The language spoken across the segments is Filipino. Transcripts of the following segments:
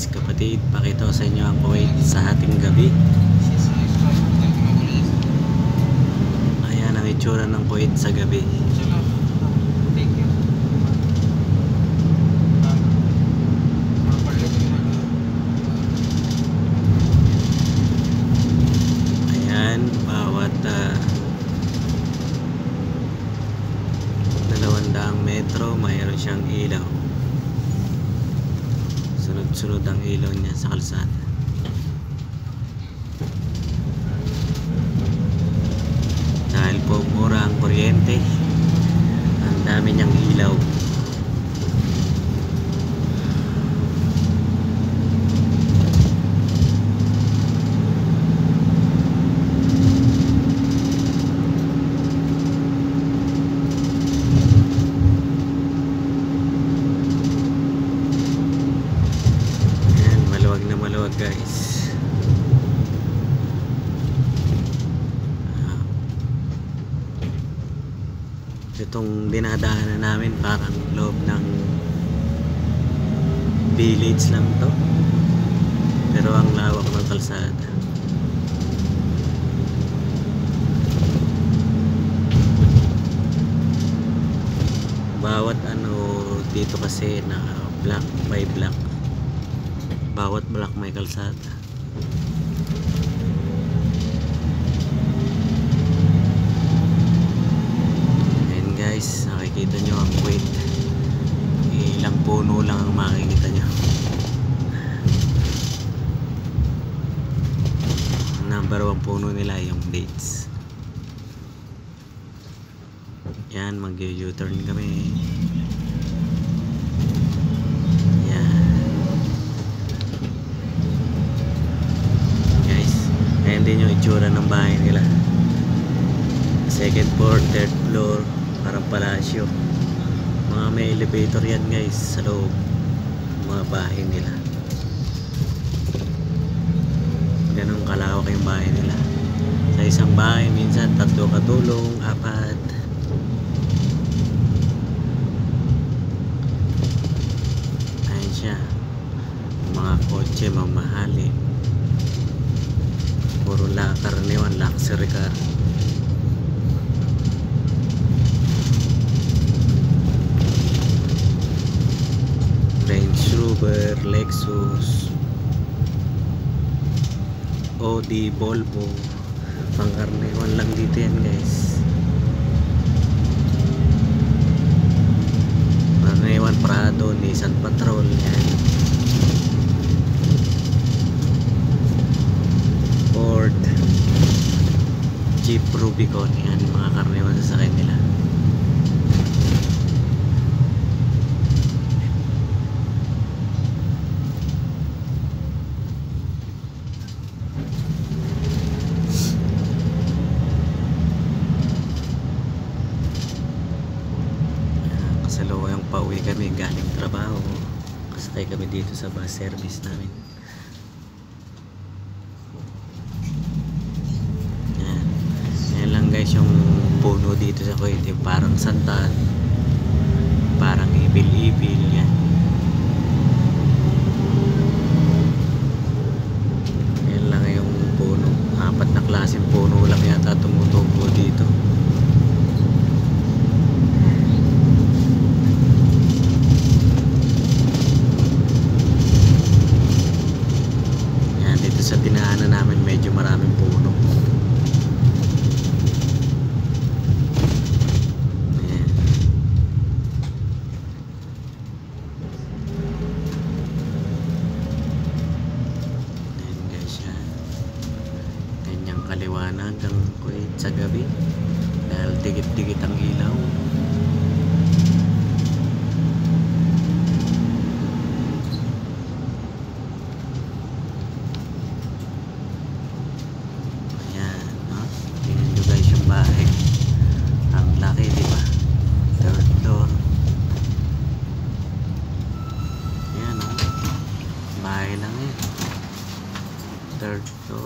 guys, kapatid, pakita ko sa inyo ang Kuwait sa hating gabi. Ayan ang itsura ng Kuwait sa gabi. Ayan, bawat 200 metro mayroon siyang ilaw. Sunod-sunod ang ilaw niya sa kalsada. Dahil po mura ang kuryente, ang dami niyang ilaw. Maluwag guys. Itong dinadaanan namin parang loob ng village lang to, pero ang lawak ng kalsada. Bawat dito kasi na block by block, bawat block may kalsada. Ayan guys, nakikita nyo ang Kuwait. Ilang puno lang ang makikita nyo. Ang number 1 puno nila yung dates. Yan, mag-U-turn kami. Ayan din yung itsura ng bahay nila. Second floor, third floor, parang palasyo. Mga may elevator yan guys sa loob, mga bahay nila. Ganun kalawak yung bahay nila. Sa isang bahay minsan 3 katulong, 4. Ayan siya. Mga kotse mamahalin, puro karaniwan luxury car. Range Rover, Lexus, Audi, Volvo, pangkaraniwan lang dito yan guys. Karaniwan, Prado, Nissan Patrol yan. Ford, Jeep, Rubicon, yan mga karaniwan sa sakay nila. Kasalukuyang pauwi kami galing trabaho, kasakay kami dito sa bus service namin. Guys, yung puno dito sa Kuwait parang santan, parang ibil-ibil yan. Yan lang yung puno. 4 na klaseng puno lang yata tumutubo dito. Yan, dito sa dinaanan namin medyo maraming puno. Kaliwanag ang Kuwait sa gabi dahil dikit-dikit ang ilaw. Ayan, no? Tingnan nyo guys yung bahay, ang laki, di ba? Third floor. Ayan, no? Bahay lang eh, third floor.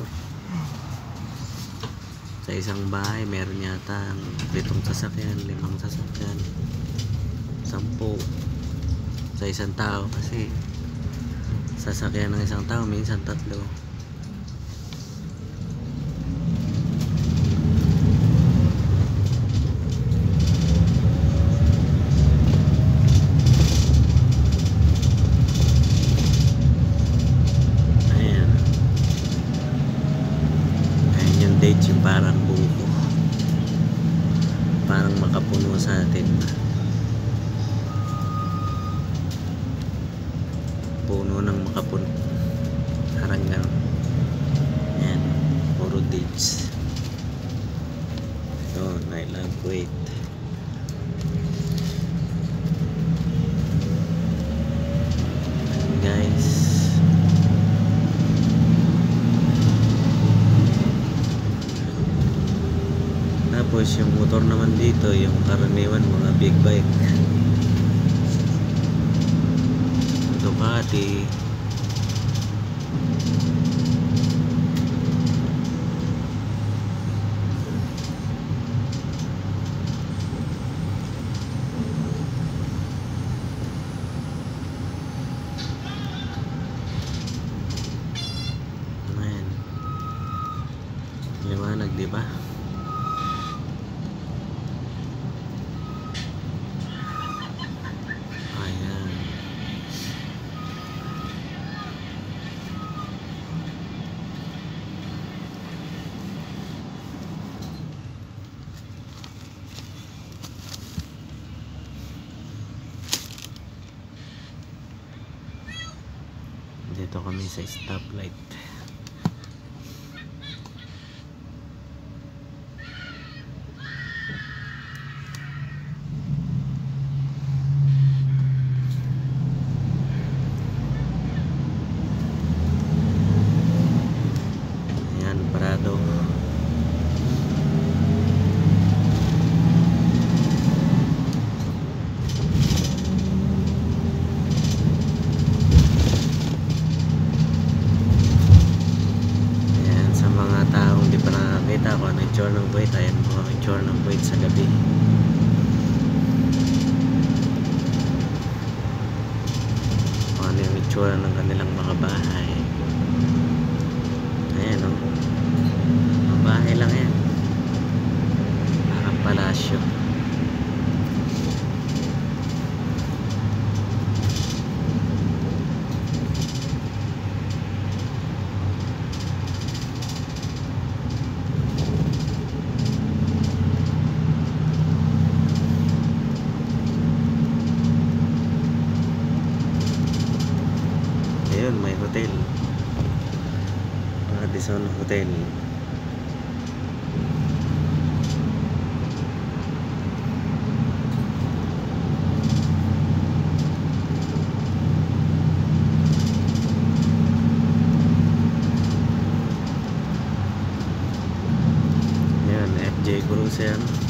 Sa isang bahay meron yata 7 sasakyan, 5 sasakyan, 10 sa isang tao kasi sasakyan ng isang tao, minsan tatlo. Ayan. Ayan yung dates, yung parang buko. Parang makapuno sa atin. Puno ng makapuno. Parang ganun. Ayan. Puro dates. Ito, I love Kuwait. Ayan guys. Tapos yung motor naman dito, yung karaniwan mga big bike. Ducati. Ayan. Liwanag, di ba? Ayan. Dito kami sa stoplight. Ayan, Prado. Ayan, sa mga taong di pa nakakita kung ano yung itsura ng Kuwait, ayan po ang itsura ng Kuwait sa gabi. Kung ano yung itsura ng kanilang mga bahay. Ayan o. Mga bahay lang yan. Parang palasyo. Ayun, may hotel. Radisson Hotel. Ayan, FJ Cruise yan.